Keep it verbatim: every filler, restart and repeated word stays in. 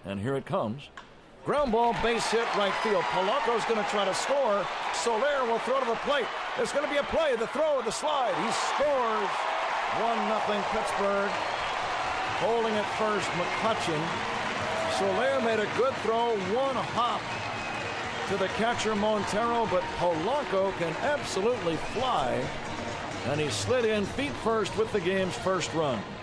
And here it comes. Ground ball, base hit, right field. Polanco's going to try to score. Soler will throw to the plate. There's going to be a play. The throw, the slide. He scores. one nothing Pittsburgh. Holding at first, McCutchen. Soler made a good throw. One hop to the catcher, Montero. But Polanco can absolutely fly. And he slid in feet first with the game's first run.